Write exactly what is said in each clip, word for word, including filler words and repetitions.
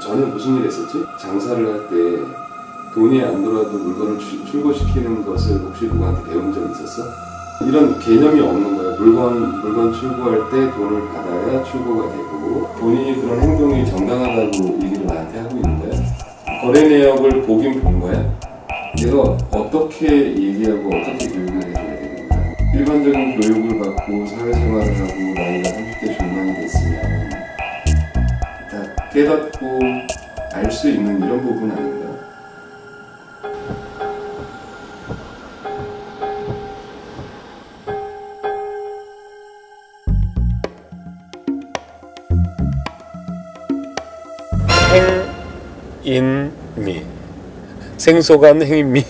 저는 무슨 일 했었지? 장사를 할 때 돈이 안 들어와도 물건을 출, 출고시키는 것을 혹시 누구한테 배운 적 있었어? 이런 개념이 없는 거예요. 물건, 물건 출고할 때 돈을 받아야 출고가 되고, 본인이 그런 행동이 정당하다고 얘기를 나한테 하고 있는데, 거래 내역을 보긴 본 거야? 내가 어떻게 얘기하고 어떻게 교육을 해줘야 되는 거야? 일반적인 교육을 받고 사회생활을 하고 나이가 삼십 대 중반이 됐으면 다 깨닫고 알 수 있는 이런 부분 아닌가? 행인미, 생소간 행인미.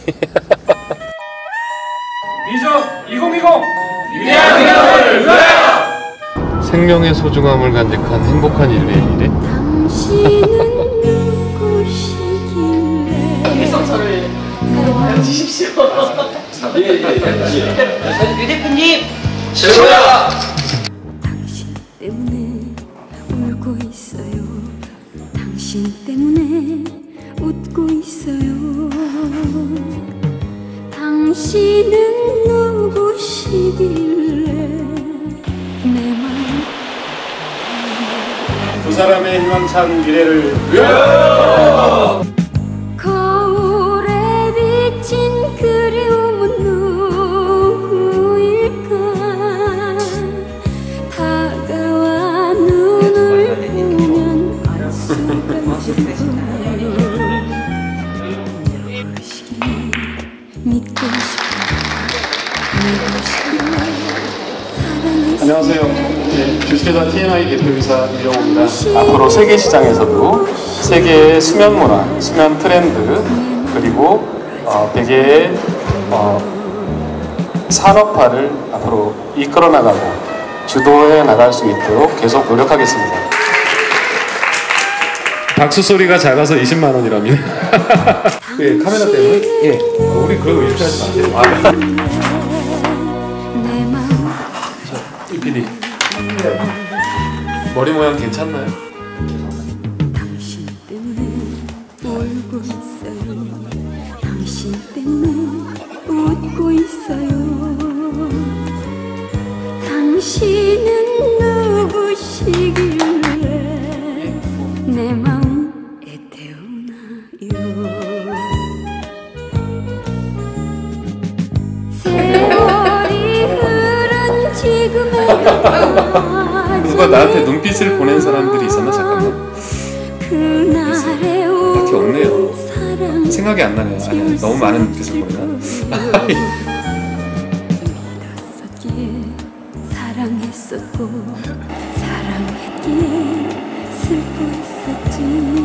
비전 이천이십 위대한 미래를 위하여! 생명의 소중함을 간직한 행복한 인류의 미래. 당신은 누구시길래 여기서 저를 보여주십시오. 예예예. 유 대표님 최고야. 당신 때문에 울고 있어요. 당신 때문에 웃고 있어요. 당신은 누구시길래 내 마음 두 사람의 희망찬 미래를 위하여! 거울에 비친 그리움은 누구일까? 다가와 눈을 보면 알 수가 있어요. 누구시길래 믿고 싶어 누구시길래 사랑했어. 안녕하세요. 네, 주식회사 티엔아이 대표이사 이영호입니다. 앞으로 세계 시장에서도 세계의 수면 문화, 수면 트렌드, 그리고 어, 베개의 어, 산업화를 앞으로 이끌어 나가고 주도해 나갈 수 있도록 계속 노력하겠습니다. 박수 소리가 작아서 이십만 원이랍니다. 네, 카메라 때문에? 예. 어, 우리 그러고 이렇게 하지 마세요. 아. 자, 이 피디. 머리 모양 괜찮나요? 당신 때문에 울고 있어요. 당신 때문에 웃고 있어요. 당신은 누구시길래 내 마음에 태어나요. 세월이 흐른 지금의 누가 나한테 눈빛을 보낸 사람들이 있었나? 잠깐만. 그날의 딱히 없네요. 사랑 생각이 안 나네요. 아니, 너무 많은 눈빛을 보내나? 믿었었기에 사랑했었고 사랑했기에 슬퍼했었지.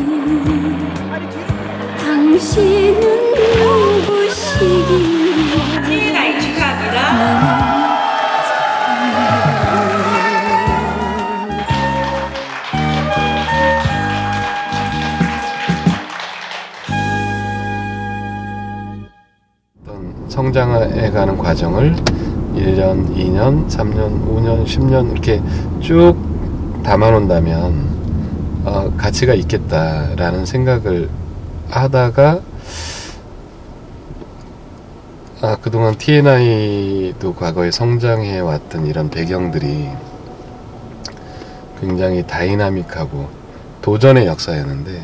당신은 누구시길래 티엔아이 축하합니다. 성장해가는 과정을 일 년, 이 년, 삼 년, 오 년, 십 년 이렇게 쭉 담아놓는다면 어, 가치가 있겠다라는 생각을 하다가 아, 그동안 티엔아이도 과거에 성장해왔던 이런 배경들이 굉장히 다이나믹하고 도전의 역사였는데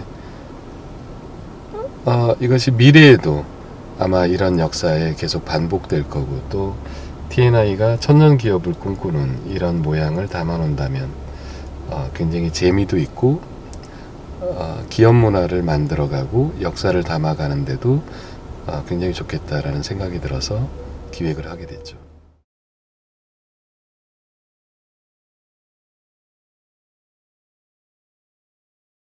어, 이것이 미래에도 아마 이런 역사에 계속 반복될 거고, 또 티엔아이가 천년 기업을 꿈꾸는 이런 모양을 담아놓는다면 어, 굉장히 재미도 있고 어, 기업 문화를 만들어가고 역사를 담아가는데도 어, 굉장히 좋겠다라는 생각이 들어서 기획을 하게 됐죠.